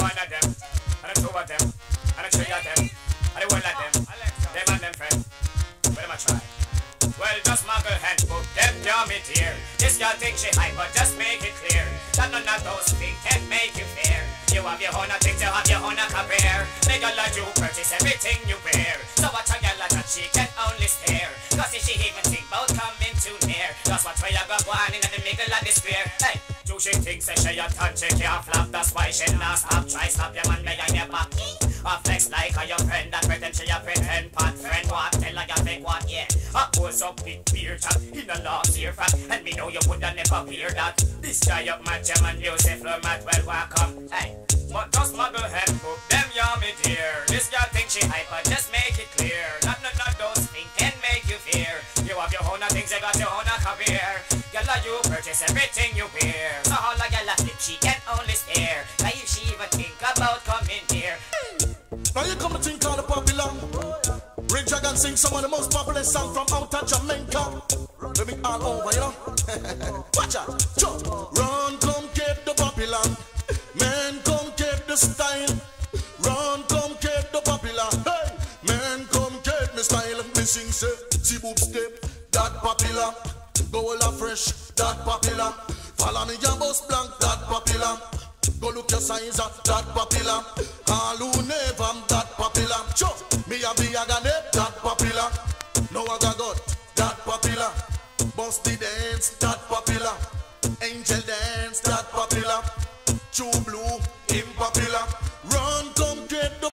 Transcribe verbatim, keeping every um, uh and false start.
one of them, and a two of them, and a three of them, and the one of them, them and them friend. Where am I try? Well, just muggle and put them down me dear. This girl thinks she hype, but just make it clear that none of those things can make you fear. You have your own things, you have your own compare. They girl like you purchase everything you wear. So what a girl like that she can only stare. Cause if she even think about coming too near, that's what way you go on in the middle of the square. Hey, do she think say she a touch, she can't flop. That's why she not stop. Try stop your man behind your back. A flex like a your friend that pretend she a pretend pot friend. What tell her you fake what, yeah. A pose up big beer chat in a last year fat. And me know you woulda never hear that. This guy up my jam and music flow mad well welcome. Hey, but just muggle and book them yummy dear. This girl think she hype, but just make it clear that none of those things can make you fear. You have your own things, you got your own career. Girl, you purchase everything you wear. So all a girl a flip, she can only stare. Why if she even think about coming here? Now you come to think all the popular. Ring Dragon sing some of the most popular song from out of Jamaica. Let me all over, you know. Watch out, jump. Run, come get the popular. Man, come get the style. Run, come get the popular. Hey, man, come get me style. Me sing say, see boob step, that popular. Go all fresh, that popular. Follow me your bus blank, that popular. Go look your size, that popular. All who never, that popular. Sure, me a be a gane, that popular. No I got God, that popular. Bust the dance, that popular. Angel dance, that popular. True blue,